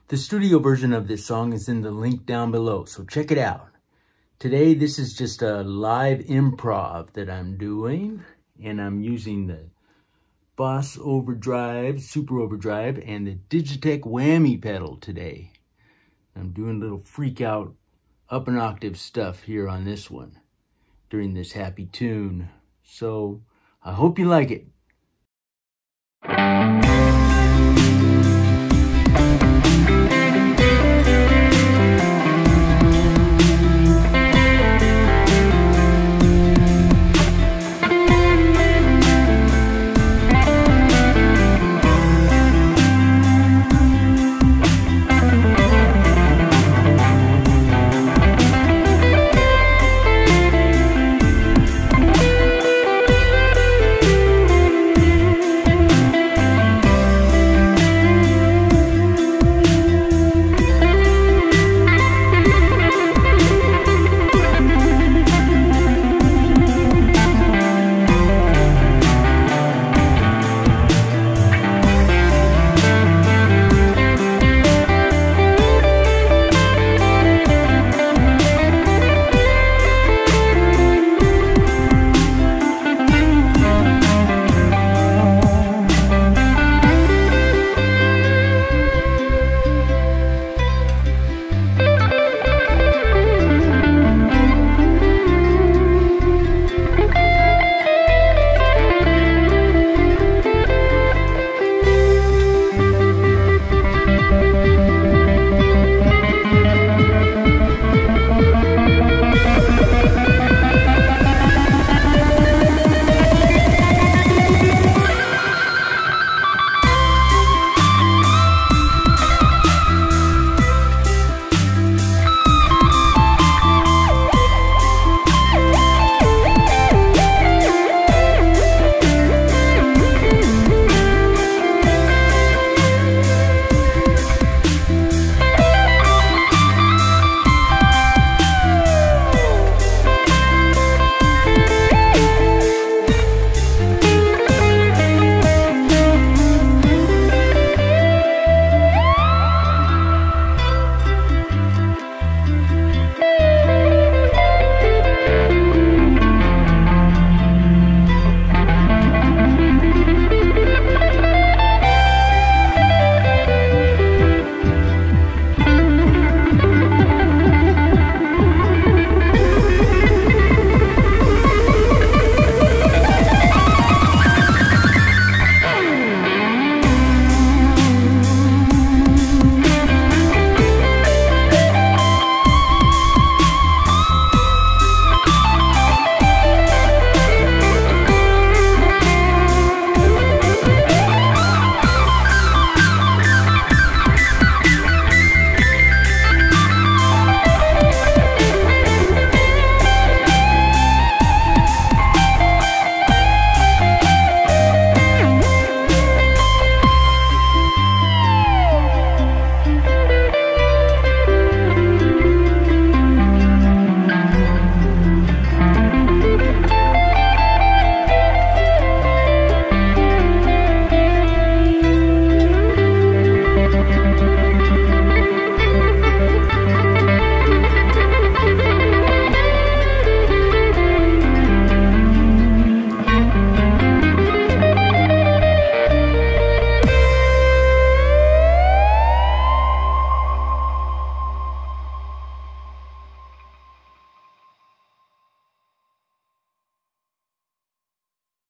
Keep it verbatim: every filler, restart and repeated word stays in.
The studio version of this song is in the link down below, so check it out. Today, this is just a live improv that I'm doing, and I'm using the Boss Overdrive, Super Overdrive, and the Digitech Whammy pedal today. I'm doing a little freak out up an octave stuff here on this one during this happy tune. So I hope you like it.